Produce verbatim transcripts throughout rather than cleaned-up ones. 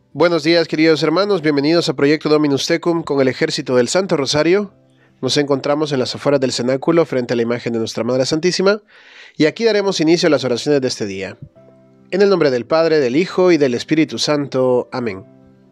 Buenos días, queridos hermanos, bienvenidos a Proyecto Dominus Tecum con el Ejército del Santo Rosario. Nos encontramos en las afueras del cenáculo frente a la imagen de Nuestra Madre Santísima y aquí daremos inicio a las oraciones de este día. En el nombre del Padre, del Hijo y del Espíritu Santo. Amén.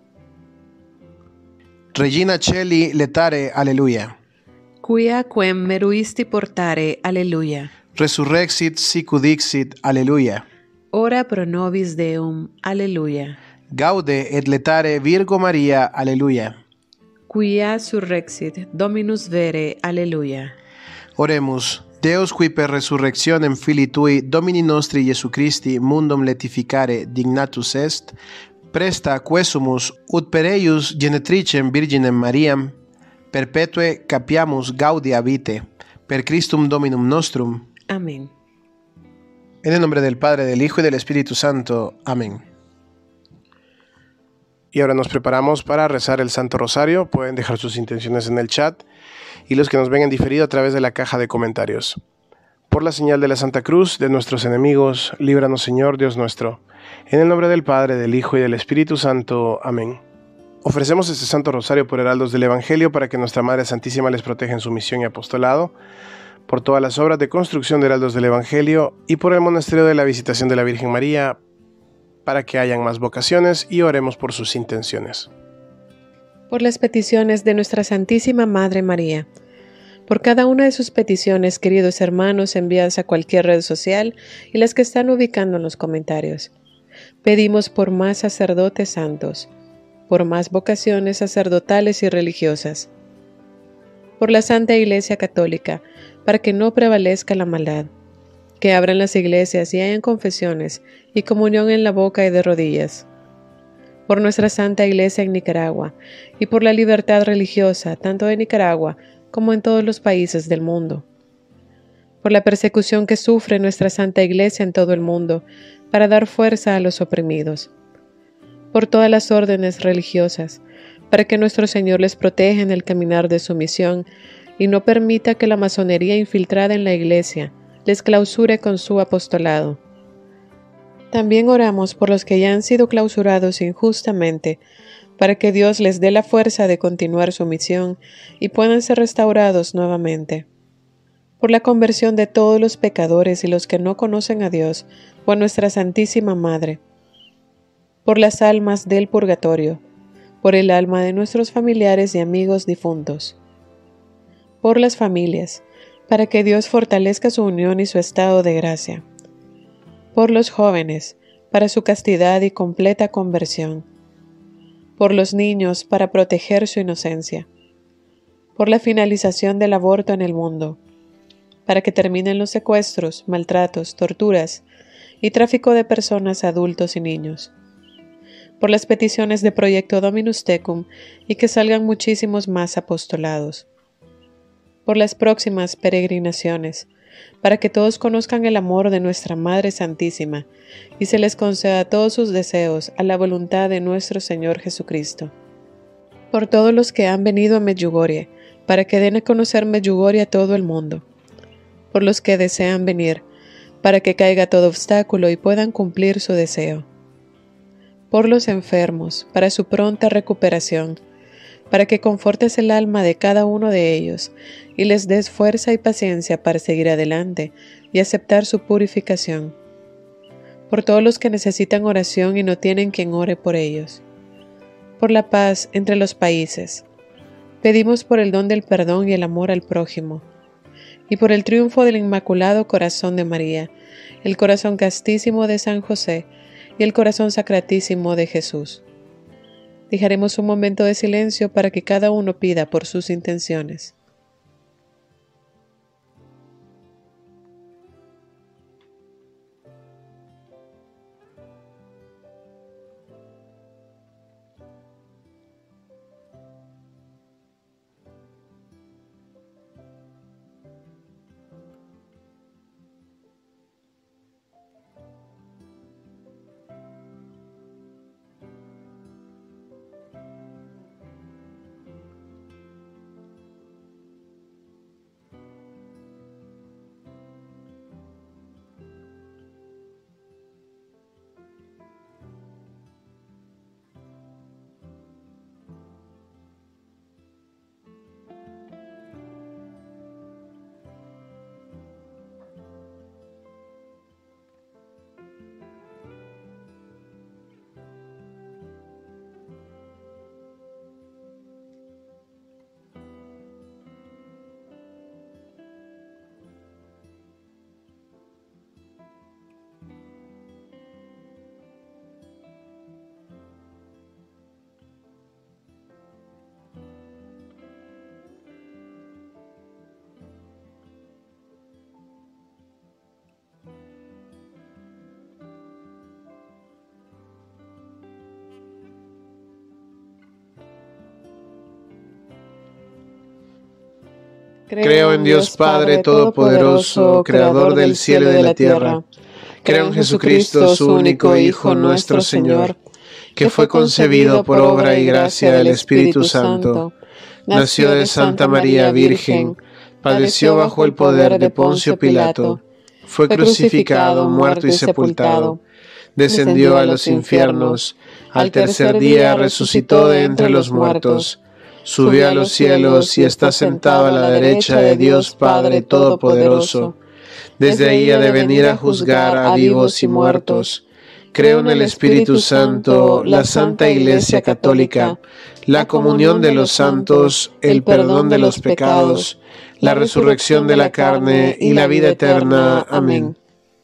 Regina Celi letare, aleluya. Quia quem meruisti portare, aleluya. Resurrexit sicut dixit, aleluya. Ora pro nobis Deum, aleluya. Gaude et letare Virgo Maria, aleluya. Quia surrexit Dominus vere, aleluya. Oremus, Deus qui per resurrectionem Filii Tui, Domini nostri Iesu Christi, mundum letificare dignatus est, presta quesumus ut per eius genetricem Virginem Mariam, perpetue capiamus gaudia vitae, per Christum Dominum nostrum. Amén. En el nombre del Padre, del Hijo y del Espíritu Santo. Amén. Y ahora nos preparamos para rezar el Santo Rosario. Pueden dejar sus intenciones en el chat y los que nos ven en diferido a través de la caja de comentarios. Por la señal de la Santa Cruz de nuestros enemigos, líbranos, Señor Dios nuestro. En el nombre del Padre, del Hijo y del Espíritu Santo. Amén. Ofrecemos este Santo Rosario por heraldos del Evangelio para que nuestra Madre Santísima les proteja en su misión y apostolado, por todas las obras de construcción de heraldos del Evangelio y por el monasterio de la Visitación de la Virgen María, para que hayan más vocaciones, y oremos por sus intenciones. Por las peticiones de nuestra Santísima Madre María. Por cada una de sus peticiones, queridos hermanos, enviadas a cualquier red social y las que están ubicando en los comentarios. Pedimos por más sacerdotes santos, por más vocaciones sacerdotales y religiosas. Por la Santa Iglesia Católica, para que no prevalezca la maldad. Que abran las iglesias y hayan confesiones y comunión en la boca y de rodillas. Por nuestra Santa Iglesia en Nicaragua y por la libertad religiosa tanto de Nicaragua como en todos los países del mundo. Por la persecución que sufre nuestra Santa Iglesia en todo el mundo para dar fuerza a los oprimidos. Por todas las órdenes religiosas, para que nuestro Señor les proteja en el caminar de su misión y no permita que la masonería infiltrada en la Iglesia les clausure con su apostolado. También oramos por los que ya han sido clausurados injustamente, para que Dios les dé la fuerza de continuar su misión y puedan ser restaurados nuevamente. Por la conversión de todos los pecadores y los que no conocen a Dios, o a nuestra Santísima Madre. Por las almas del purgatorio, por el alma de nuestros familiares y amigos difuntos. Por las familias, para que Dios fortalezca su unión y su estado de gracia. Por los jóvenes, para su castidad y completa conversión. Por los niños, para proteger su inocencia. Por la finalización del aborto en el mundo, para que terminen los secuestros, maltratos, torturas y tráfico de personas, adultos y niños. Por las peticiones de Proyecto Dominus Tecum y que salgan muchísimos más apostolados. Por las próximas peregrinaciones, para que todos conozcan el amor de nuestra Madre Santísima y se les conceda todos sus deseos a la voluntad de nuestro Señor Jesucristo. Por todos los que han venido a Medjugorje, para que den a conocer Medjugorje a todo el mundo. Por los que desean venir, para que caiga todo obstáculo y puedan cumplir su deseo. Por los enfermos, para su pronta recuperación, para que confortes el alma de cada uno de ellos y les des fuerza y paciencia para seguir adelante y aceptar su purificación. Por todos los que necesitan oración y no tienen quien ore por ellos. Por la paz entre los países. Pedimos por el don del perdón y el amor al prójimo. Y por el triunfo del Inmaculado Corazón de María, el corazón castísimo de San José y el corazón sacratísimo de Jesús. Dejaremos un momento de silencio para que cada uno pida por sus intenciones. Creo en Dios Padre Todopoderoso, Creador del cielo y de la tierra. Creo en Jesucristo, su único Hijo, nuestro Señor, que fue concebido por obra y gracia del Espíritu Santo. Nació de Santa María Virgen, padeció bajo el poder de Poncio Pilato, fue crucificado, muerto y sepultado, descendió a los infiernos, al tercer día resucitó de entre los muertos, subió a los cielos y está sentado a la derecha de Dios Padre Todopoderoso. Desde ahí ha de venir a juzgar a vivos y muertos. Creo en el Espíritu Santo, la Santa Iglesia Católica, la comunión de los santos, el perdón de los pecados, la resurrección de la carne y la vida eterna. Amén.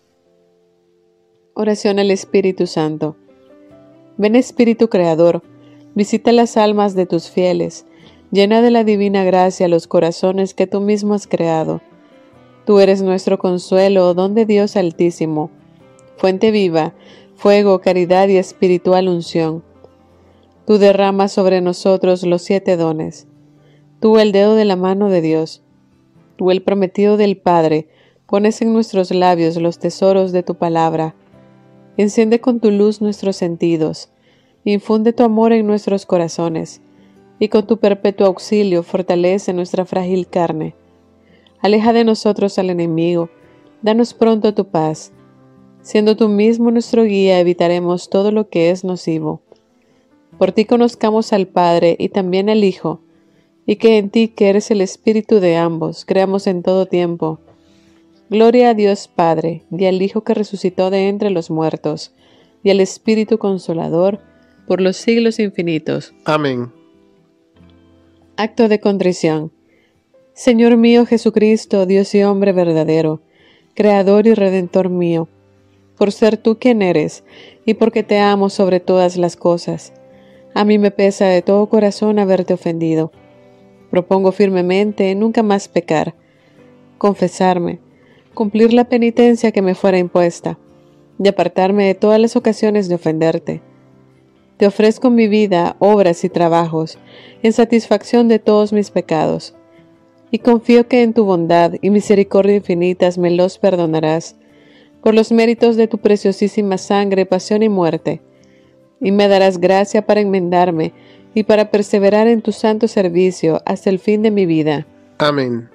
Oración al Espíritu Santo. Ven Espíritu Creador, visita las almas de tus fieles, llena de la divina gracia los corazones que tú mismo has creado. Tú eres nuestro consuelo, don de Dios Altísimo, fuente viva, fuego, caridad y espiritual unción. Tú derramas sobre nosotros los siete dones. Tú el dedo de la mano de Dios. Tú el prometido del Padre, pones en nuestros labios los tesoros de tu palabra. Enciende con tu luz nuestros sentidos, infunde tu amor en nuestros corazones, y con tu perpetuo auxilio fortalece nuestra frágil carne. Aleja de nosotros al enemigo, danos pronto tu paz. Siendo tú mismo nuestro guía, evitaremos todo lo que es nocivo. Por ti conozcamos al Padre y también al Hijo, y que en ti, que eres el Espíritu de ambos, creamos en todo tiempo. Gloria a Dios Padre, y al Hijo que resucitó de entre los muertos, y al Espíritu Consolador, por los siglos infinitos. Amén. Acto de contrición. Señor mío Jesucristo, Dios y hombre verdadero, Creador y Redentor mío, por ser tú quien eres, y porque te amo sobre todas las cosas, a mí me pesa de todo corazón haberte ofendido. Propongo firmemente nunca más pecar, confesarme, cumplir la penitencia que me fuera impuesta, y apartarme de todas las ocasiones de ofenderte. Te ofrezco mi vida, obras y trabajos, en satisfacción de todos mis pecados, y confío que en tu bondad y misericordia infinitas me los perdonarás, por los méritos de tu preciosísima sangre, pasión y muerte, y me darás gracia para enmendarme y para perseverar en tu santo servicio hasta el fin de mi vida. Amén.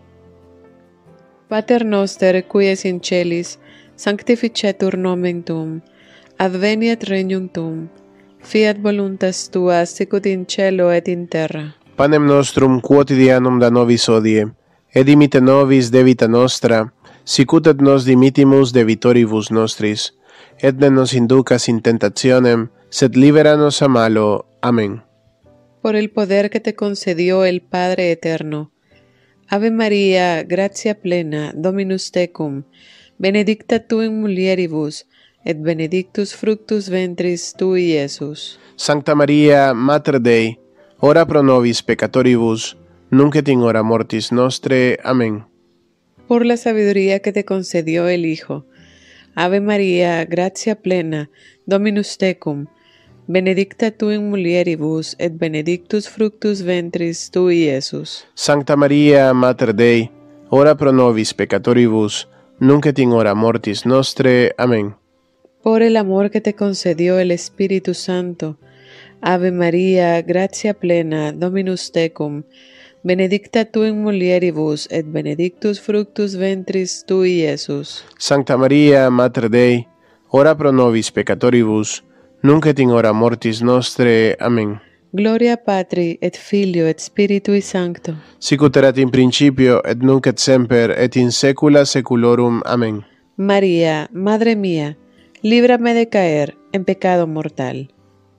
Pater noster, qui es in celis, sanctificetur nomen tuum, adveniat regnum tuum, fiat voluntas tua sicut in cielo et in terra. Panem nostrum quotidianum da nobis hodie, et dimite nobis debita nostra, sicut et nos dimitimus debitoribus nostris, et ne nos inducas in tentationem, sed libera nos a malo. Amén. Por el poder que te concedió el Padre Eterno. Ave María, gratia plena, Dominus tecum, benedicta tu in mulieribus, et benedictus fructus ventris tui, Iesus. Sancta Maria, Mater Dei, ora pro nobis peccatoribus, nunc et in hora mortis nostre. Amén. Por la sabiduría que te concedió el Hijo. Ave María, gratia plena, Dominus tecum, benedicta tu in mulieribus, et benedictus fructus ventris tui, Iesus. Sancta Maria, Mater Dei, ora pro nobis peccatoribus, nunc et in hora mortis nostre. Amén. Por el amor que te concedió el Espíritu Santo. Ave María, gratia plena, Dominus tecum, benedicta tu in mulieribus, et benedictus fructus ventris tui, Iesus. Sancta Maria, Mater Dei, ora pro nobis peccatoribus, nunc et in hora mortis nostre. Amén. Gloria Patri, et Filio, et Spiritui Sancto. Sicut erat in principio, et nunc et semper, et in saecula saeculorum. Amén. María, Madre mía, líbrame de caer en pecado mortal.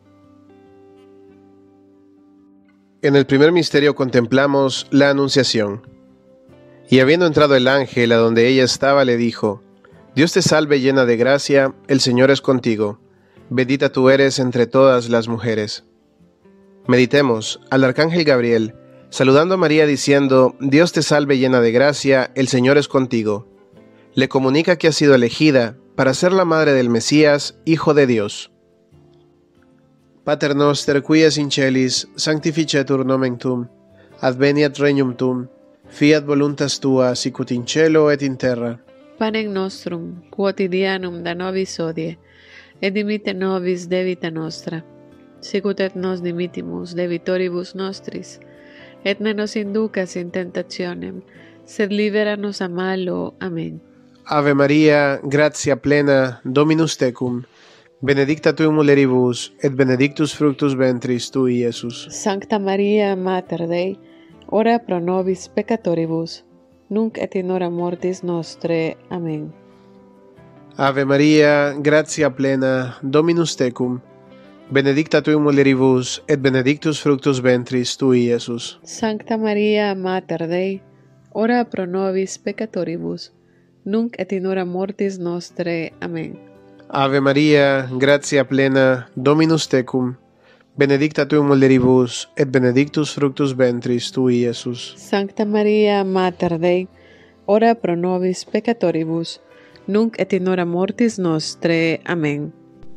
En el primer misterio contemplamos la Anunciación. Y habiendo entrado el ángel a donde ella estaba, le dijo: Dios te salve, llena de gracia, el Señor es contigo. Bendita tú eres entre todas las mujeres. Meditemos al arcángel Gabriel, saludando a María diciendo: Dios te salve, llena de gracia, el Señor es contigo. Le comunica que ha sido elegida para ser la madre del Mesías, Hijo de Dios. Pater noster, qui es in celis, sanctificetur nomen tuum, adveniat regnum tuum, Fiat voluntas tua sicut in cielo et in terra. Panem nostrum quotidianum da nobis hodie, et dimitte nobis debita nostra, sicut et nos dimittimus debitoribus nostris, et ne nos inducas in tentationem, sed libera nos a malo. Amén. Ave Maria, gratia plena, Dominus tecum, benedicta tu in mulieribus, et benedictus fructus ventris tui, Iesus. Sancta Maria, Mater Dei, ora pro nobis peccatoribus, nunc et in hora mortis nostre. Amén. Ave Maria, gratia plena, Dominus tecum, benedicta tu in mulieribus, et benedictus fructus ventris tui, Iesus. Sancta Maria, Mater Dei, ora pro nobis peccatoribus, nunc et in hora mortis nostre. Amén. Ave Maria, gratia plena, Dominus tecum, benedicta tu in mulieribus, et benedictus fructus ventris tui, Iesus. Sancta Maria, Mater Dei, ora pro nobis peccatoribus, nunc et in hora mortis nostre. Amén.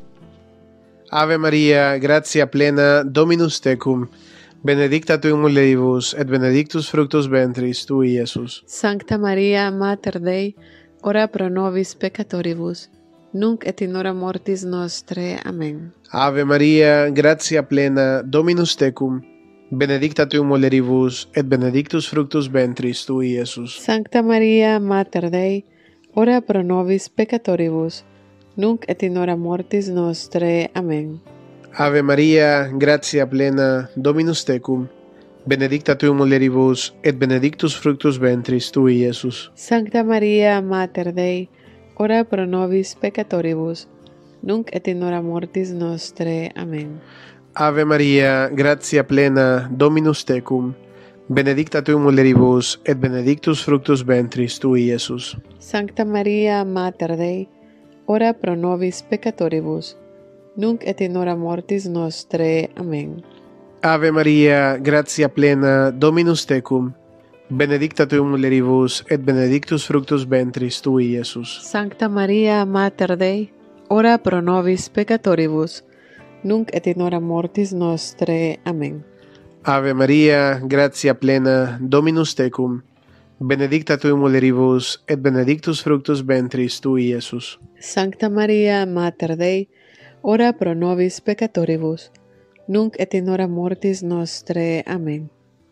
Ave Maria, gratia plena, Dominus tecum, benedicta tu in mulieribus, et benedictus fructus ventris tui, Iesus. Sancta Maria, Mater Dei, ora pro nobis peccatoribus, nunc et in hora mortis nostre. Amén. Ave Maria, gratia plena, Dominus tecum, benedicta tu in mulieribus, et benedictus fructus ventris tui, Iesus. Sancta Maria, Mater Dei, ora pro nobis peccatoribus, nunc et in hora mortis nostre. Amén. Ave Maria, gratia plena, Dominus tecum, benedicta tu in mulieribus, et benedictus fructus ventris tui, Iesus. Sancta Maria, Mater Dei, ora pro nobis peccatoribus, nunc et in hora mortis nostre. Amén. Ave Maria, gratia plena, Dominus tecum, benedicta tu in mulieribus, et benedictus fructus ventris tui, Iesus. Sancta Maria, Mater Dei, ora pro nobis peccatoribus, nunc et in hora mortis nostre. Amén. Ave Maria, gratia plena, Dominus tecum, benedicta tu in mulieribus, et benedictus fructus ventris tui, Iesus. Sancta Maria, Mater Dei, ora pro nobis peccatoribus, nunc et in hora mortis nostre. Amén. Ave Maria, gratia plena, Dominus tecum, benedicta tu in mulieribus, et benedictus fructus ventris tui, Iesus. Sancta Maria, Mater Dei, ora pro nobis peccatoribus, nunc et in hora mortis nostre. Amén.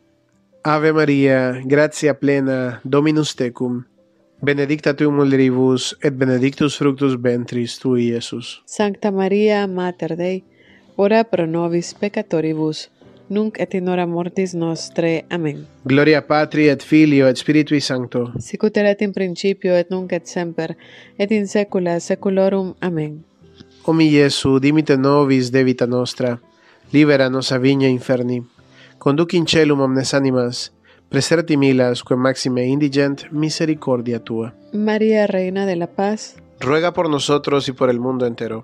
Ave Maria, gratia plena, Dominus tecum, benedicta tu in mulieribus, et benedictus fructus ventris tui, Iesus. Sancta Maria, Mater Dei, ora pro nobis peccatoribus, nunc et in hora mortis nostre. Amén. Gloria Patri et Filio et Spiritui Sancto. Sicut erat in principio et nunc et semper, et in saecula saeculorum. Amén. O mi Iesu, dimite nobis debita nostra, libera nos a vigna inferni, conduc in celum omnes animas, preserti milas quae maxime indigent misericordia tua. María, Reina de la Paz, ruega por nosotros y por el mundo entero.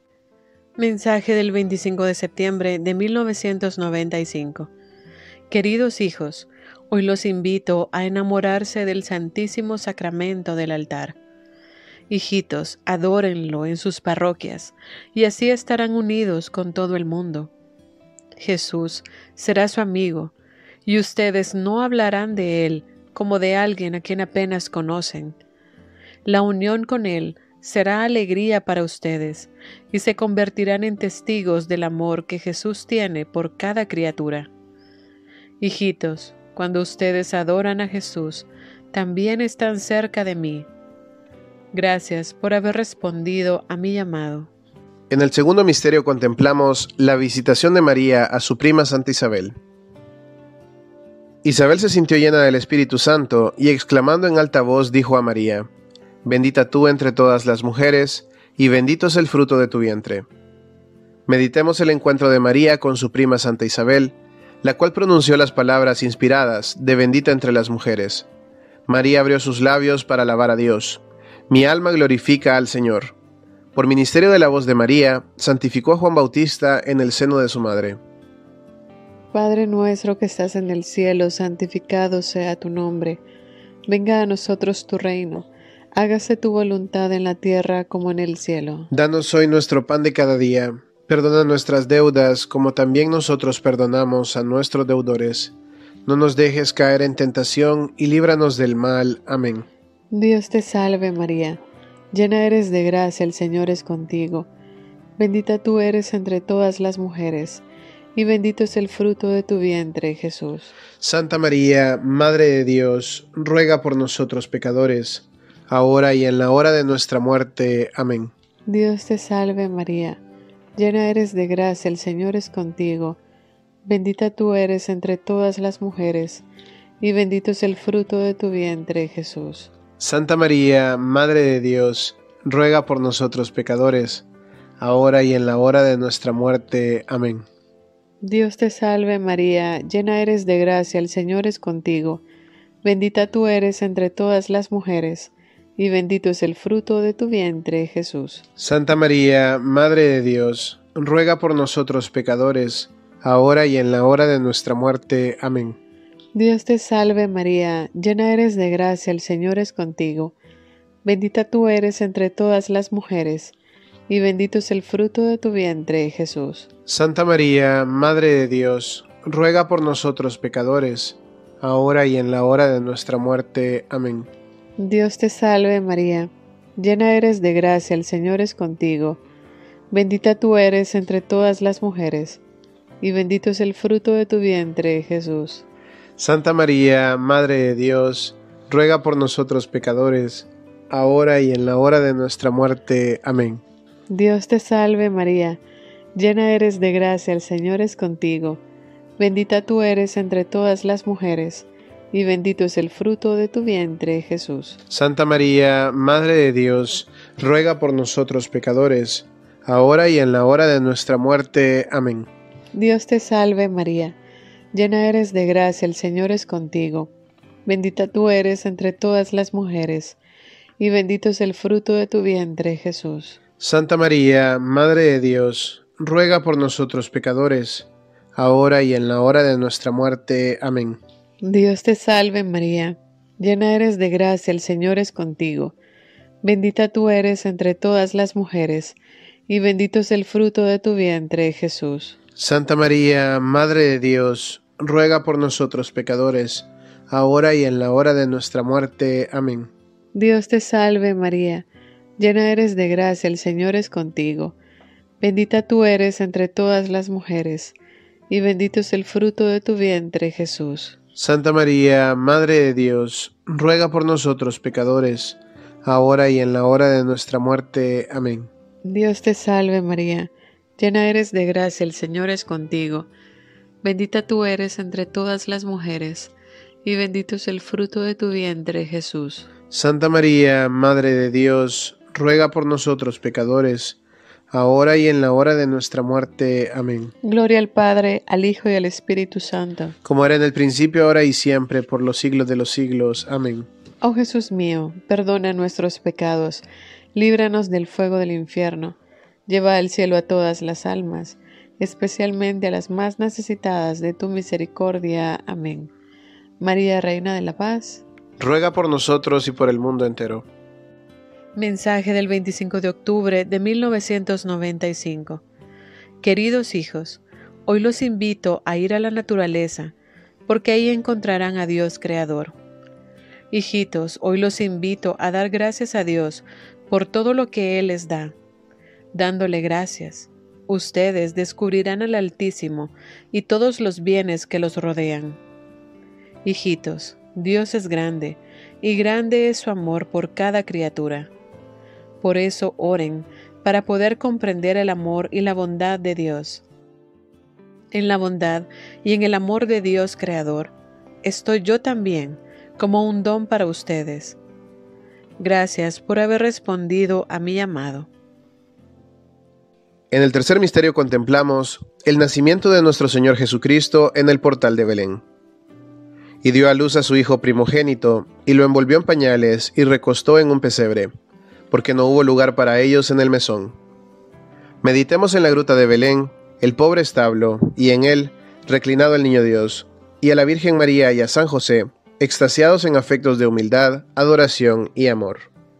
Mensaje del veinticinco de septiembre de mil novecientos noventa y cinco. Queridos hijos, hoy los invito a enamorarse del Santísimo Sacramento del altar. Hijitos, adórenlo en sus parroquias, y así estarán unidos con todo el mundo. Jesús será su amigo, y ustedes no hablarán de él como de alguien a quien apenas conocen. La unión con él será alegría para ustedes, y se convertirán en testigos del amor que Jesús tiene por cada criatura. Hijitos, cuando ustedes adoran a Jesús, también están cerca de mí. Gracias por haber respondido a mi llamado. En el segundo misterio contemplamos la visitación de María a su prima Santa Isabel. Isabel se sintió llena del Espíritu Santo y exclamando en alta voz dijo a María: Bendita tú entre todas las mujeres, y bendito es el fruto de tu vientre. Meditemos el encuentro de María con su prima Santa Isabel, la cual pronunció las palabras inspiradas de bendita entre las mujeres. María abrió sus labios para alabar a Dios. Mi alma glorifica al Señor. Por ministerio de la voz de María, santificó a Juan Bautista en el seno de su madre. Padre nuestro que estás en el cielo, santificado sea tu nombre. Venga a nosotros tu reino. Hágase tu voluntad en la tierra como en el cielo. Danos hoy nuestro pan de cada día. Perdona nuestras deudas, como también nosotros perdonamos a nuestros deudores. No nos dejes caer en tentación y líbranos del mal. Amén. Dios te salve María, llena eres de gracia, el Señor es contigo. Bendita tú eres entre todas las mujeres, y bendito es el fruto de tu vientre, Jesús. Santa María, Madre de Dios, ruega por nosotros pecadores, ahora y en la hora de nuestra muerte. Amén. Dios te salve María, llena eres de gracia, el Señor es contigo. Bendita tú eres entre todas las mujeres, y bendito es el fruto de tu vientre, Jesús. Santa María, Madre de Dios, ruega por nosotros pecadores, ahora y en la hora de nuestra muerte. Amén. Dios te salve María, llena eres de gracia, el Señor es contigo. Bendita tú eres entre todas las mujeres, y bendito es el fruto de tu vientre, Jesús. Santa María, Madre de Dios, ruega por nosotros pecadores, ahora y en la hora de nuestra muerte. Amén. Dios te salve María, llena eres de gracia, el Señor es contigo. Bendita tú eres entre todas las mujeres, y bendito es el fruto de tu vientre, Jesús. Santa María, Madre de Dios, ruega por nosotros pecadores, ahora y en la hora de nuestra muerte. Amén. Dios te salve María, llena eres de gracia, el Señor es contigo. Bendita tú eres entre todas las mujeres, y bendito es el fruto de tu vientre, Jesús. Santa María, Madre de Dios, ruega por nosotros pecadores, ahora y en la hora de nuestra muerte. Amén. Dios te salve María, llena eres de gracia, el Señor es contigo. Bendita tú eres entre todas las mujeres, y bendito es el fruto de tu vientre, Jesús. Santa María, Madre de Dios, ruega por nosotros pecadores, ahora y en la hora de nuestra muerte. Amén. Dios te salve María, llena eres de gracia, el Señor es contigo. Bendita tú eres entre todas las mujeres, y bendito es el fruto de tu vientre, Jesús. Santa María, Madre de Dios, ruega por nosotros pecadores, ahora y en la hora de nuestra muerte. Amén. Dios te salve María, llena eres de gracia, el Señor es contigo. Bendita tú eres entre todas las mujeres, y bendito es el fruto de tu vientre, Jesús. Santa María, Madre de Dios, ruega por nosotros pecadores, ahora y en la hora de nuestra muerte. Amén. Dios te salve María, llena eres de gracia, el Señor es contigo. Bendita tú eres entre todas las mujeres, y bendito es el fruto de tu vientre, Jesús. Santa María, Madre de Dios, ruega por nosotros pecadores, ahora y en la hora de nuestra muerte. Amén. Dios te salve María, llena eres de gracia, el Señor es contigo. Bendita tú eres entre todas las mujeres, y bendito es el fruto de tu vientre, Jesús. Santa María, Madre de Dios, ruega por nosotros pecadores, ahora y en la hora de nuestra muerte. Amén. Gloria al Padre, al Hijo y al Espíritu Santo, como era en el principio, ahora y siempre, por los siglos de los siglos. Amén. Oh Jesús mío, perdona nuestros pecados, líbranos del fuego del infierno, lleva al cielo a todas las almas, especialmente a las más necesitadas de tu misericordia. Amén. María, Reina de la Paz, ruega por nosotros y por el mundo entero. Mensaje del veinticinco de octubre de mil novecientos noventa y cinco. Queridos hijos, hoy los invito a ir a la naturaleza, porque ahí encontrarán a Dios Creador. Hijitos, hoy los invito a dar gracias a Dios por todo lo que Él les da. Dándole gracias, ustedes descubrirán al Altísimo y todos los bienes que los rodean. Hijitos, Dios es grande, y grande es su amor por cada criatura. Por eso oren, para poder comprender el amor y la bondad de Dios. En la bondad y en el amor de Dios Creador, estoy yo también, como un don para ustedes. Gracias por haber respondido a mi llamado. En el tercer misterio contemplamos el nacimiento de nuestro Señor Jesucristo en el portal de Belén. Y dio a luz a su hijo primogénito, y lo envolvió en pañales y recostó en un pesebre, porque no hubo lugar para ellos en el mesón. Meditemos en la gruta de Belén, el pobre establo, y en él, reclinado el niño Dios, y a la Virgen María y a San José, extasiados en afectos de humildad, adoración y amor.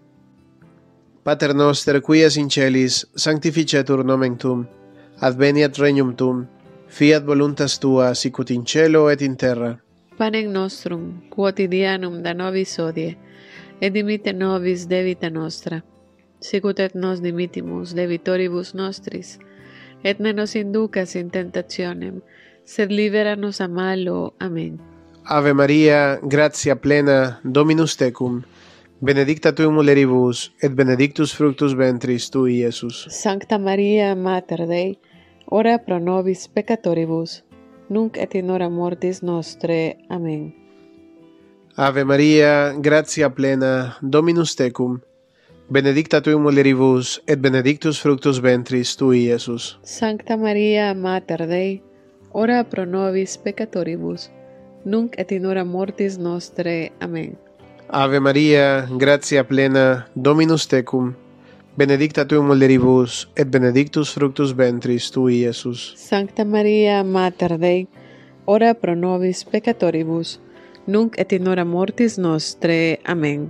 Pater noster, qui es in celis, sanctificetur nomen tuum, adveniat regnum tuum, fiat voluntas tua, sicut in cielo et in terra. Panem nostrum quotidianum da nobis hodie, et dimitte nobis debita nostra, sicut et nos dimittimus debitoribus nostris, et ne nos inducas in tentationem, sed libera nos a malo. Amén. Ave Maria, gratia plena, Dominus tecum, benedicta tu in mulieribus, et benedictus fructus ventris tui, Iesus. Sancta Maria, Mater Dei, ora pro nobis peccatoribus, nunc et in hora mortis nostre. Amén. Ave Maria, gratia plena, Dominus tecum, benedicta tu in mulieribus, et benedictus fructus ventris tui, Iesus. Sancta Maria, Mater Dei, ora pro nobis peccatoribus, nunc et in hora mortis nostre. Amén. Ave Maria, gratia plena, Dominus tecum, benedicta tu in mulieribus, et benedictus fructus ventris tui, Iesus. Sancta Maria, Mater Dei, ora pro nobis peccatoribus, nunc et in hora mortis nostre. Amén.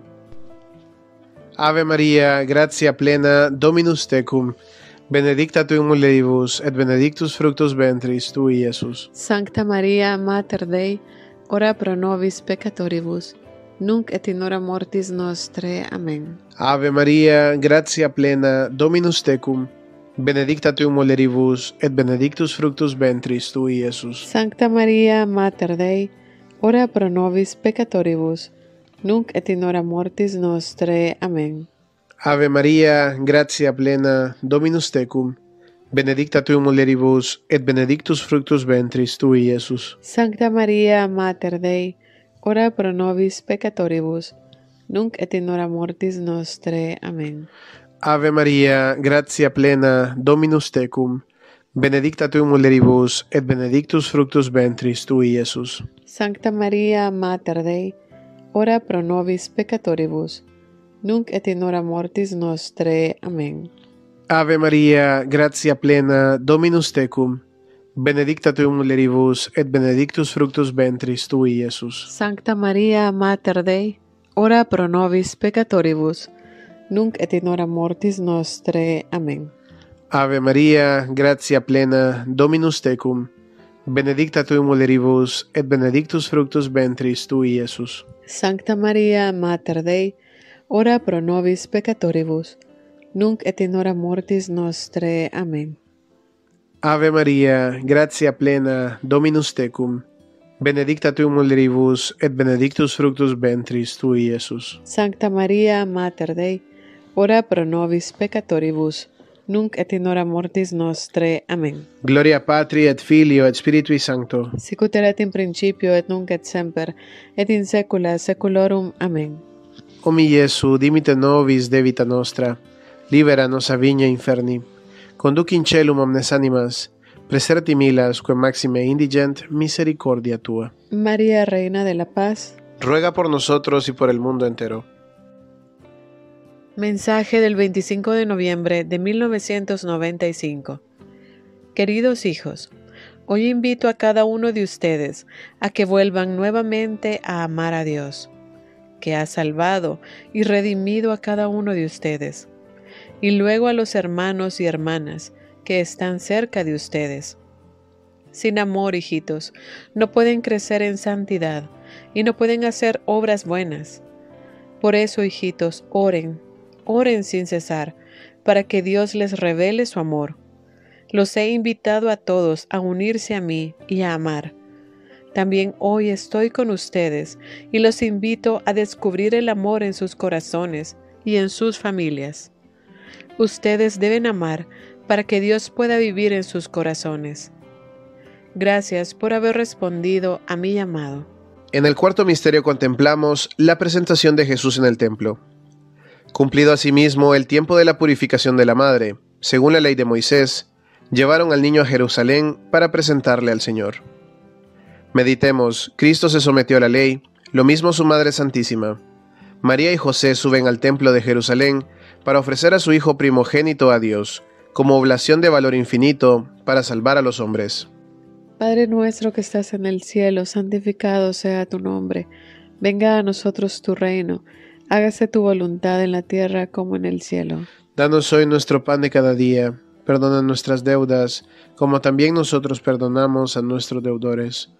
Ave Maria, gratia plena, Dominus tecum, benedicta tu in mulieribus, et benedictus fructus ventris tui, Iesus. Sancta Maria, Mater Dei, ora pro nobis peccatoribus, nunc et in hora mortis nostre. Amén. Ave Maria, gratia plena, Dominus tecum, benedicta tu in mulieribus, et benedictus fructus ventris tui, Iesus. Sancta Maria, Mater Dei, ora pro nobis peccatoribus, nunc et in hora mortis nostre. Amén. Ave Maria, gratia plena, Dominus tecum, benedicta tu in mulieribus, et benedictus fructus ventris tui, Iesus. Sancta Maria, Mater Dei, ora pro nobis peccatoribus, nunc et in hora mortis nostre. Amén. Ave Maria, gratia plena, Dominus tecum, benedicta tu in mulieribus, et benedictus fructus ventris tui, Iesus. Sancta Maria, Mater Dei, ora pro nobis peccatoribus, nunc et in hora mortis nostre. Amén. Ave Maria, gratia plena, Dominus tecum, benedicta tu in mulieribus, et benedictus fructus ventris tui, Iesus. Sancta Maria, Mater Dei, ora pro nobis peccatoribus, nunc et in hora mortis nostre. Amén. Ave Maria, gratia plena, Dominus tecum, benedicta tu in mulieribus, et benedictus fructus ventris tui, Iesus. Sancta Maria, Mater Dei, ora pro nobis peccatoribus, nunc et in hora mortis nostre. Amén. Ave Maria, gratia plena, Dominus tecum, benedicta tu in mulieribus, et benedictus fructus ventris tui, Iesus. Sancta Maria, Mater Dei, ora pro nobis peccatoribus, nunc et in hora mortis nostre. Amén. Gloria Patri et Filio et Spiritui Sancto. Sicut erat in principio et nunc et semper, et in saecula saeculorum. Amén. O mi Iesu, dimite nobis debita nostra, libera nos a vigna inferni, conduci in celum omnes animas, preserti milas quae maxime indigent misericordia tua. María, Reina de la Paz, ruega por nosotros y por el mundo entero. Mensaje del veinticinco de noviembre de mil novecientos noventa y cinco. Queridos hijos, hoy invito a cada uno de ustedes a que vuelvan nuevamente a amar a Dios, que ha salvado y redimido a cada uno de ustedes, y luego a los hermanos y hermanas que están cerca de ustedes. Sin amor, hijitos, no pueden crecer en santidad y no pueden hacer obras buenas. Por eso, hijitos, oren, oren sin cesar, para que Dios les revele su amor. Los he invitado a todos a unirse a mí y a amar. También hoy estoy con ustedes y los invito a descubrir el amor en sus corazones y en sus familias. Ustedes deben amar para que Dios pueda vivir en sus corazones. Gracias por haber respondido a mi llamado. En el cuarto misterio contemplamos la presentación de Jesús en el templo. Cumplido asimismo el tiempo de la purificación de la madre, según la ley de Moisés, llevaron al niño a Jerusalén para presentarle al Señor. Meditemos, Cristo se sometió a la ley, lo mismo su Madre Santísima. María y José suben al templo de Jerusalén para ofrecer a su hijo primogénito a Dios, como oblación de valor infinito para salvar a los hombres. Padre nuestro que estás en el cielo, santificado sea tu nombre. Venga a nosotros tu reino. Hágase tu voluntad en la tierra como en el cielo. Danos hoy nuestro pan de cada día. Perdona nuestras deudas, como también nosotros perdonamos a nuestros deudores.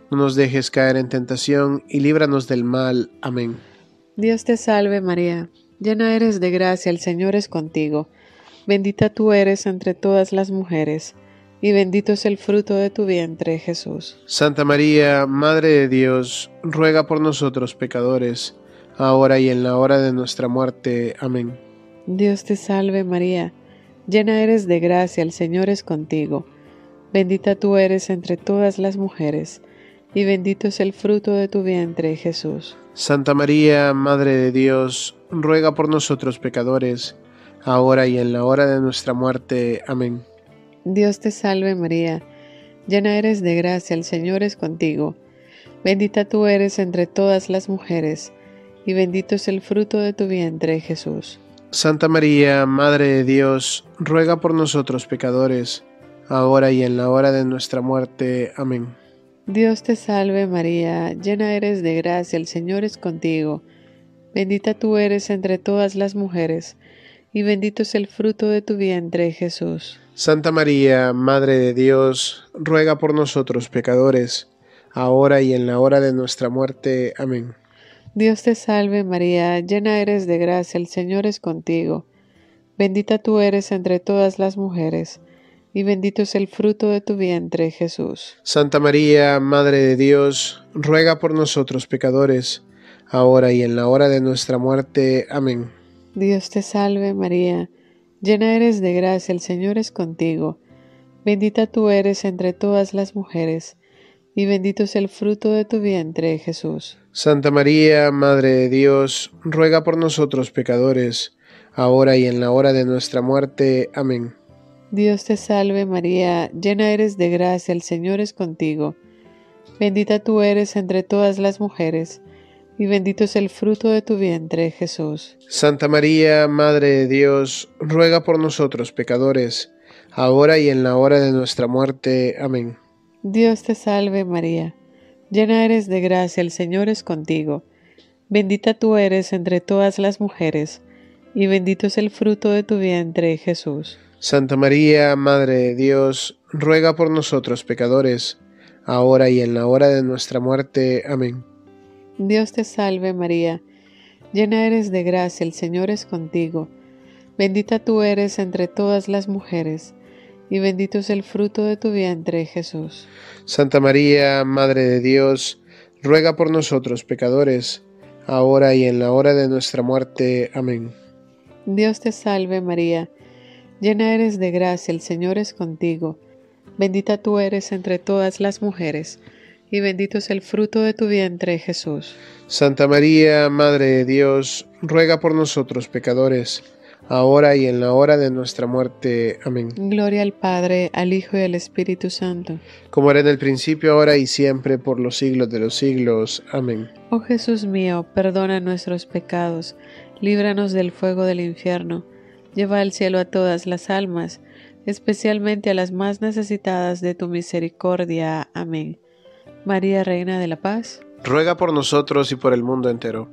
No nos dejes caer en tentación, y líbranos del mal. Amén. Dios te salve María, llena eres de gracia, el Señor es contigo. Bendita tú eres entre todas las mujeres, y bendito es el fruto de tu vientre, Jesús. Santa María, Madre de Dios, ruega por nosotros pecadores, ahora y en la hora de nuestra muerte. Amén. Dios te salve María, llena eres de gracia, el Señor es contigo. Bendita tú eres entre todas las mujeres, y bendito es el fruto de tu vientre, Jesús. Santa María, Madre de Dios, ruega por nosotros pecadores, ahora y en la hora de nuestra muerte. Amén. Dios te salve María, llena eres de gracia, el Señor es contigo. Bendita tú eres entre todas las mujeres, y bendito es el fruto de tu vientre, Jesús. Santa María, Madre de Dios, ruega por nosotros pecadores, ahora y en la hora de nuestra muerte. Amén. Dios te salve María, llena eres de gracia, el Señor es contigo. Bendita tú eres entre todas las mujeres, y bendito es el fruto de tu vientre, Jesús. Santa María, Madre de Dios, ruega por nosotros pecadores, ahora y en la hora de nuestra muerte. Amén. Dios te salve María, llena eres de gracia, el Señor es contigo. Bendita tú eres entre todas las mujeres, y bendito es el fruto de tu vientre, Jesús. Santa María, Madre de Dios, ruega por nosotros pecadores, ahora y en la hora de nuestra muerte. Amén. Dios te salve María, llena eres de gracia, el Señor es contigo. Bendita tú eres entre todas las mujeres, y bendito es el fruto de tu vientre, Jesús. Santa María, Madre de Dios, ruega por nosotros pecadores, ahora y en la hora de nuestra muerte. Amén. Dios te salve María, llena eres de gracia, el Señor es contigo. Bendita tú eres entre todas las mujeres, y bendito es el fruto de tu vientre, Jesús. Santa María, Madre de Dios, ruega por nosotros pecadores, ahora y en la hora de nuestra muerte. Amén. Dios te salve María, llena eres de gracia, el Señor es contigo. Bendita tú eres entre todas las mujeres, y bendito es el fruto de tu vientre, Jesús. Santa María, Madre de Dios, ruega por nosotros pecadores, ahora y en la hora de nuestra muerte. Amén. Dios te salve María, llena eres de gracia, el Señor es contigo. Bendita tú eres entre todas las mujeres, y bendito es el fruto de tu vientre, Jesús. Santa María, Madre de Dios, ruega por nosotros pecadores, ahora y en la hora de nuestra muerte. Amén. Dios te salve María, llena eres de gracia, el Señor es contigo. Bendita tú eres entre todas las mujeres, y bendito es el fruto de tu vientre, Jesús. Santa María, Madre de Dios, ruega por nosotros pecadores, ahora y en la hora de nuestra muerte. Amén. Gloria al Padre, al Hijo y al Espíritu Santo, como era en el principio, ahora y siempre, por los siglos de los siglos. Amén. Oh Jesús mío, perdona nuestros pecados, líbranos del fuego del infierno, lleva al cielo a todas las almas, especialmente a las más necesitadas de tu misericordia. Amén. María, Reina de la Paz, ruega por nosotros y por el mundo entero.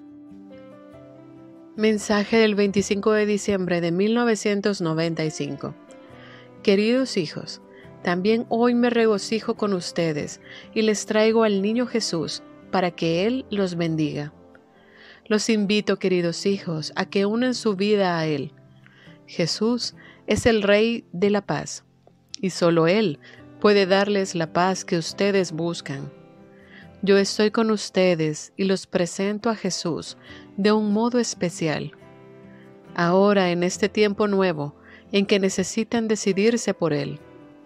Mensaje del veinticinco de diciembre de mil novecientos noventa y cinco. Queridos hijos, también hoy me regocijo con ustedes y les traigo al niño Jesús para que Él los bendiga. Los invito, queridos hijos, a que unan su vida a Él. Jesús es el Rey de la paz, y solo Él puede darles la paz que ustedes buscan. Yo estoy con ustedes y los presento a Jesús de un modo especial. Ahora, en este tiempo nuevo, en que necesitan decidirse por Él.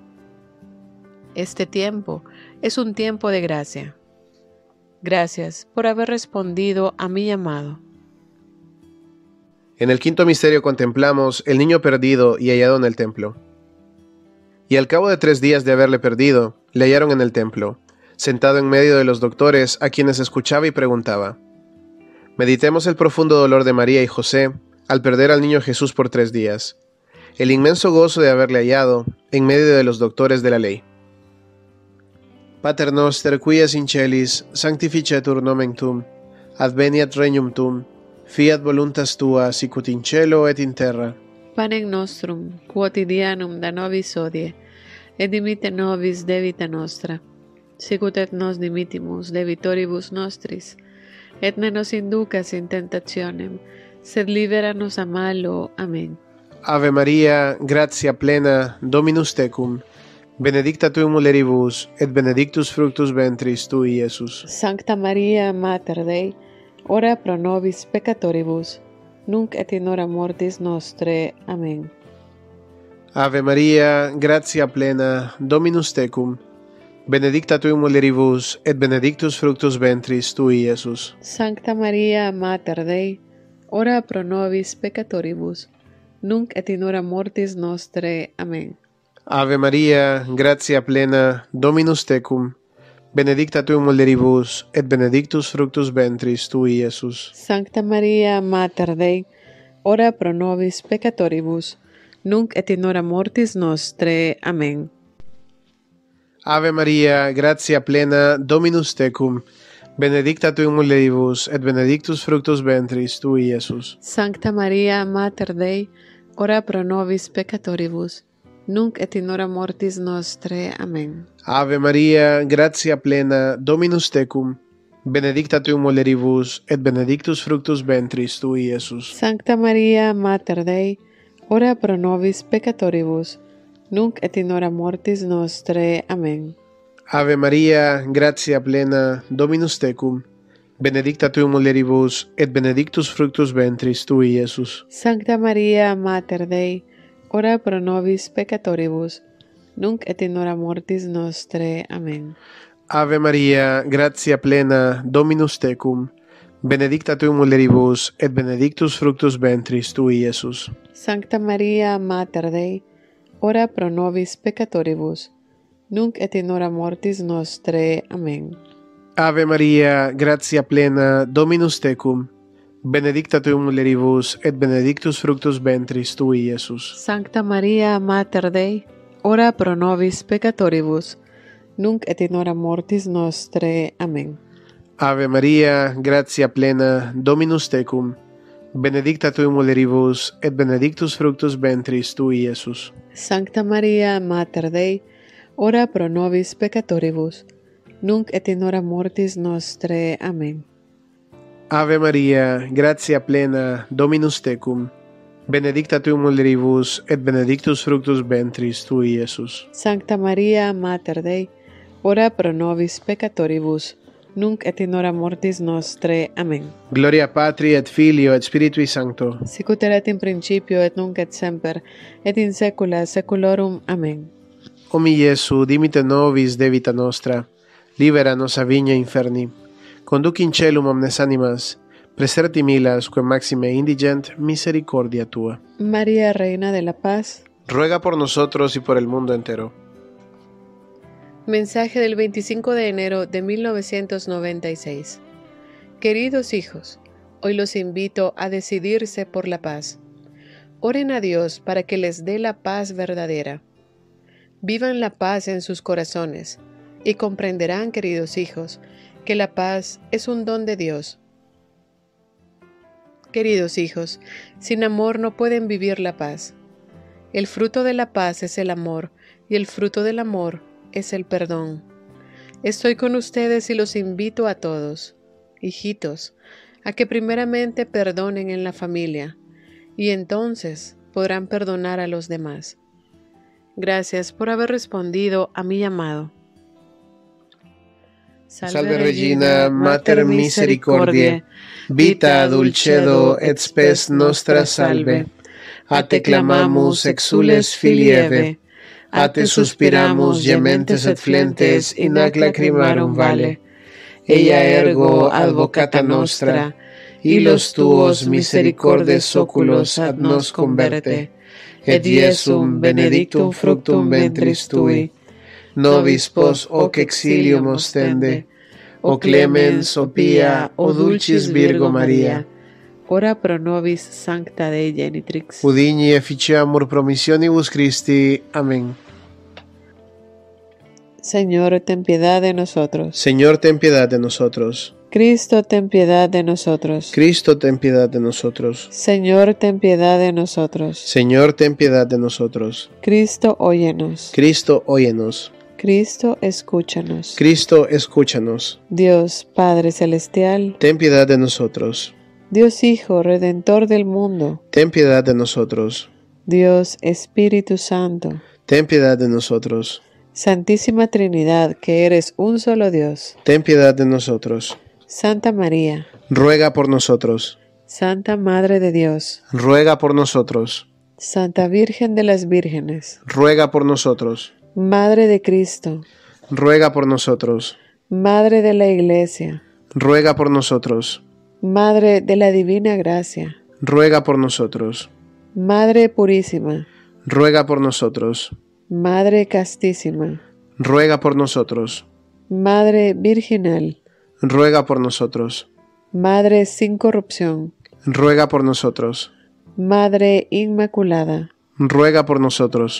Este tiempo es un tiempo de gracia. Gracias por haber respondido a mi llamado. En el quinto misterio contemplamos el niño perdido y hallado en el templo. Y al cabo de tres días de haberle perdido, le hallaron en el templo, sentado en medio de los doctores, a quienes escuchaba y preguntaba. Meditemos el profundo dolor de María y José al perder al niño Jesús por tres días, el inmenso gozo de haberle hallado en medio de los doctores de la ley. Pater noster, qui es in celis, sanctificetur nomen tuum, adveniat regnum tuum, fiat voluntas tua, sicut in cielo et in terra. Panem nostrum quotidianum da nobis hodie, et dimitte nobis debita nostra, sicut et nos dimittimus debitoribus nostris, et ne nos inducas in tentationem, sed libera nos a malo. Amén. Ave Maria, gratia plena, Dominus tecum, benedicta tu in mulieribus, et benedictus fructus ventris tui, Iesus. Sancta Maria, Mater Dei, ora pro nobis peccatoribus, nunc et in hora mortis nostre. Amén. Ave Maria, gratia plena, Dominus tecum, benedicta tu in mulieribus, et benedictus fructus ventris tui, Iesus. Sancta Maria, Mater Dei, ora pro nobis peccatoribus, nunc et in hora mortis nostre. Amén. Ave Maria, gratia plena, Dominus tecum, benedicta tu in mulieribus, et benedictus fructus ventris tui, Iesus. Sancta Maria, Mater Dei, ora pro nobis peccatoribus, nunc et in hora mortis nostre. Amén. Ave Maria, gratia plena, Dominus tecum, benedicta tu in mulieribus, et benedictus fructus ventris tui, Iesus. Sancta Maria, Mater Dei, ora pro nobis peccatoribus, nunc et in hora mortis nostre. Amén. Ave Maria, gratia plena, Dominus tecum, benedicta tu in mulieribus, et benedictus fructus ventris tui, Iesus. Sancta Maria, Mater Dei, ora pro nobis peccatoribus, nunc et in hora mortis nostre. Amén. Ave Maria, gratia plena, Dominus tecum, benedicta tu in mulieribus, et benedictus fructus ventris tui, Iesus. Sancta Maria, Mater Dei, ora pro nobis peccatoribus, nunc et in hora mortis nostre. Amén. Ave Maria, gratia plena, Dominus tecum, benedicta tu in mulieribus, et benedictus fructus ventris tui, Iesus. Sancta Maria, Mater Dei, ora pro nobis peccatoribus, nunc et in hora mortis nostre. Amén. Ave Maria, gratia plena, Dominus tecum, benedicta tu in mulieribus, et benedictus fructus ventris tui, Iesus. Sancta Maria, Mater Dei, ora pro nobis peccatoribus, nunc et in hora mortis nostre. Amén. Ave Maria, gratia plena, Dominus tecum, benedicta tu in mulieribus, et benedictus fructus ventris tui, Iesus. Sancta Maria, Mater Dei, ora pro nobis peccatoribus, nunc et in hora mortis nostre. Amén. Ave Maria, gratia plena, Dominus tecum, benedicta tu in mulieribus, et benedictus fructus ventris tui, Iesus. Sancta Maria, Mater Dei, ora pro nobis peccatoribus, nunc et in hora mortis nostre. Amén. Gloria Patri et Filio et Spiritui Sancto. Sicut erat in principio et nunc et semper, et in saecula saeculorum. Amén. O mi Iesu, dimite nobis debita nostra, libera nos a vigna inferni, conduc in celum omnes animas, preserti milas quae maxime indigent misericordia tua. María, Reina de la Paz, ruega por nosotros y por el mundo entero. Mensaje del veinticinco de enero de mil novecientos noventa y seis. Queridos hijos, hoy los invito a decidirse por la paz. Oren a Dios para que les dé la paz verdadera. Vivan la paz en sus corazones y comprenderán, queridos hijos, que la paz es un don de Dios. Queridos hijos, sin amor no pueden vivir la paz. El fruto de la paz es el amor, y el fruto del amor es el perdón. Estoy con ustedes y los invito a todos, hijitos, a que primeramente perdonen en la familia, y entonces podrán perdonar a los demás. Gracias por haber respondido a mi llamado. Salve Regina, Mater Misericordiae, vita dulcedo et spes nostra salve. A te clamamus exules filii Eve, a te suspiramus gementes et flentes in ac lacrimarum vale. Ella ergo advocata nostra, hilos tuos misericordes oculos ad nos converte, et Iesum benedictum fructum ventris tui. Nobis pos hoc exilium ostende, o clemens, o pia, o dulcis Virgo Maria. Ora pro nobis sancta Dei genitrix. Udigni efficiamur promissionibus Christi. Amén. Señor, ten piedad de nosotros. Señor, ten piedad de nosotros. Cristo, ten piedad de nosotros. Cristo, ten piedad de nosotros. Señor, ten piedad de nosotros. Señor, ten piedad de nosotros. Cristo, óyenos. Cristo, óyenos. Cristo, escúchanos. Cristo, escúchanos. Dios Padre Celestial, Ten piedad de nosotros. Dios Hijo, Redentor del mundo, Ten piedad de nosotros. Dios Espíritu Santo, Ten piedad de nosotros. Santísima Trinidad, que eres un solo Dios. Ten piedad de nosotros. Santa María, Ruega por nosotros. Santa Madre de Dios, Ruega por nosotros. Santa Virgen de las Vírgenes, Ruega por nosotros. Madre de Cristo, Ruega por nosotros. Madre de la Iglesia, Ruega por nosotros. Madre de la Divina Gracia, Ruega por nosotros. Madre Purísima, Ruega por nosotros. Madre Castísima, Ruega por nosotros. Madre Virginal, Ruega por nosotros. Madre sin corrupción, Ruega por nosotros. Madre Inmaculada, Ruega por nosotros.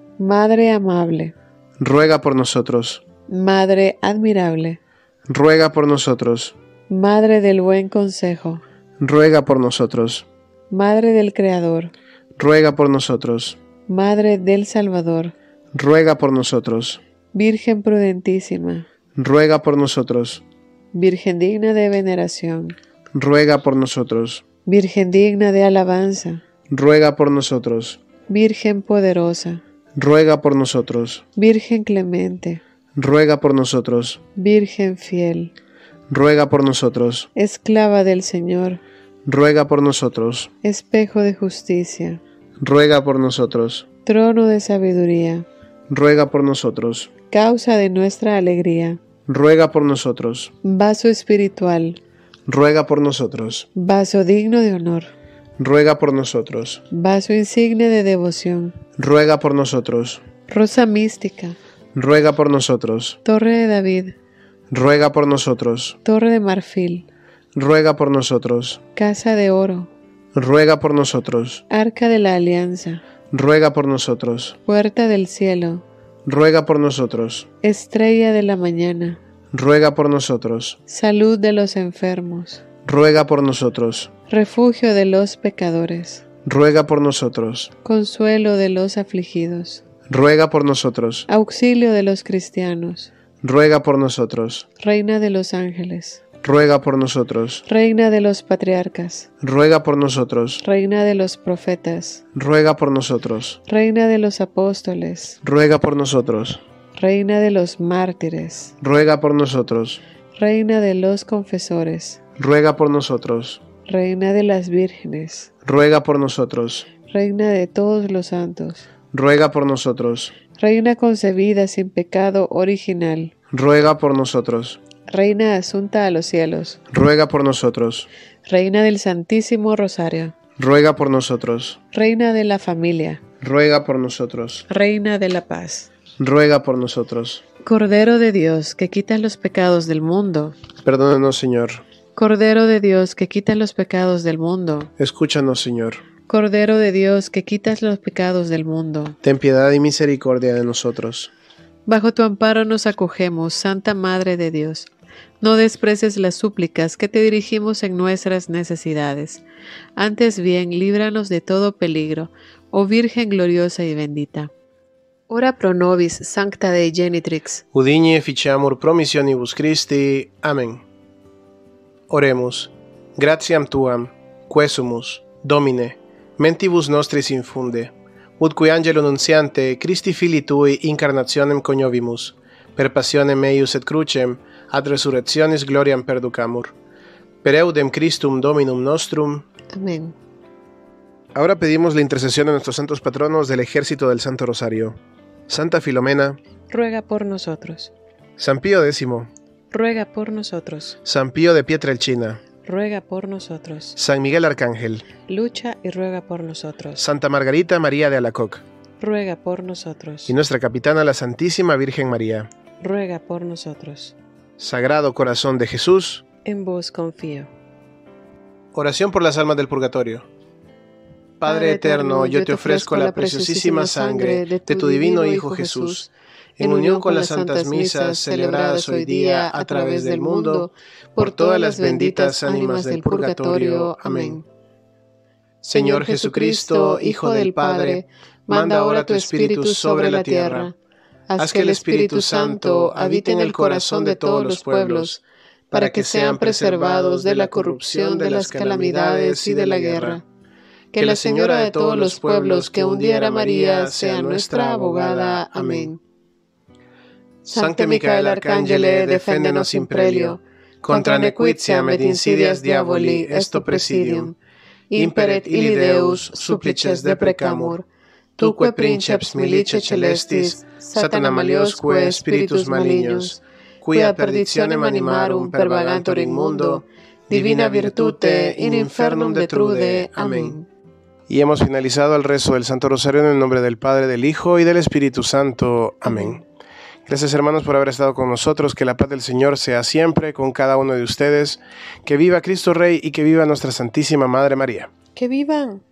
Madre amable, Ruega por nosotros. Madre admirable, Ruega por nosotros. Madre del buen consejo, Ruega por nosotros. Madre del Creador, Ruega por nosotros. Madre del Salvador, Ruega por nosotros. Virgen prudentísima, Ruega por nosotros. Virgen digna de veneración, Ruega por nosotros. Virgen digna de alabanza, Ruega por nosotros. Virgen poderosa, Ruega por nosotros. Virgen clemente, Ruega por nosotros. Virgen fiel, Ruega por nosotros. esclava del Señor, Ruega por nosotros. espejo de justicia, Ruega por nosotros. trono de sabiduría, Ruega por nosotros. causa de nuestra alegría, Ruega por nosotros. vaso espiritual, Ruega por nosotros. vaso digno de honor, Ruega por nosotros. vaso insigne de devoción, Ruega por nosotros. rosa mística, Ruega por nosotros. torre de David, Ruega por nosotros. torre de marfil, Ruega por nosotros. casa de oro, Ruega por nosotros. arca de la alianza, Ruega por nosotros. puerta del cielo, Ruega por nosotros. estrella de la mañana, Ruega por nosotros. salud de los enfermos, Ruega por nosotros. refugio de los pecadores, Ruega por nosotros. consuelo de los afligidos, Ruega por nosotros. auxilio de los cristianos, Ruega por nosotros. reina de los ángeles, Ruega por nosotros. reina de los patriarcas, Ruega por nosotros. reina de los profetas, Ruega por nosotros. reina de los apóstoles, Ruega por nosotros. reina de los mártires, Ruega por nosotros. reina de los confesores, Ruega por nosotros. reina de las vírgenes, Ruega por nosotros. reina de todos los santos, Ruega por nosotros. reina concebida sin pecado original, Ruega por nosotros. reina asunta a los cielos, Ruega por nosotros. reina del Santísimo Rosario, Ruega por nosotros. reina de la familia, Ruega por nosotros. reina de la paz. Ruega por nosotros. Cordero de Dios, que quitas los pecados del mundo. Perdónanos, Señor. Cordero de Dios, que quitas los pecados del mundo. Escúchanos, Señor. Cordero de Dios, que quitas los pecados del mundo. Ten piedad y misericordia de nosotros. Bajo tu amparo nos acogemos, Santa Madre de Dios. No desprecies las súplicas que te dirigimos en nuestras necesidades. Antes bien, líbranos de todo peligro, oh Virgen gloriosa y bendita. Ora pro nobis, sancta Dei genitrix. Udigne efficiamur promissionibus Christi. Amén. Oremos. Gratiam tuam, quesumus, Domine, mentibus nostris infunde, ut qui angelo nunciante Christi Filii Tui incarnationem coniovimus, per passionem eius et crucem, ad resurrectionis gloriam perducamur. Per eudem Christum Dominum nostrum. Amén. Ahora pedimos la intercesión de nuestros santos patronos del ejército del Santo Rosario. Santa Filomena, Ruega por nosotros. San Pío X, Ruega por nosotros. San Pío de Pietrelcina, Ruega por nosotros. San Miguel Arcángel, Lucha y ruega por nosotros. Santa Margarita María de Alacoc, Ruega por nosotros. y nuestra capitana la Santísima Virgen María. Ruega por nosotros. Sagrado Corazón de Jesús. En vos confío. Oración por las almas del purgatorio. Padre eterno, yo te ofrezco la preciosísima sangre de tu divino Hijo Jesús, en unión con las santas misas celebradas hoy día a través del mundo, por todas las benditas ánimas del purgatorio. Amén. Señor Jesucristo, Hijo del Padre, manda ahora tu Espíritu sobre la tierra. Haz que el Espíritu Santo habite en el corazón de todos los pueblos, para que sean preservados de la corrupción, de las calamidades y de la guerra. Que la Señora de todos los pueblos, que un día era María, sea nuestra abogada. Amén. Sancte Micael Arcangele, defendenos in prelio, contra nequitiam et insidias diaboli, esto presidium. Imperet illi Deus, supplices deprecamur. Tuque princeps milice celestis, Satana maliosque spiritus malignos, quia perditionem animarum pervagantur in mundo, divina virtute in infernum detrude. Amén. Y hemos finalizado el rezo del Santo Rosario en el nombre del Padre, del Hijo y del Espíritu Santo. Amén. Gracias, hermanos, por haber estado con nosotros. Que la paz del Señor sea siempre con cada uno de ustedes. Que viva Cristo Rey y que viva nuestra Santísima Madre María. ¡Que vivan!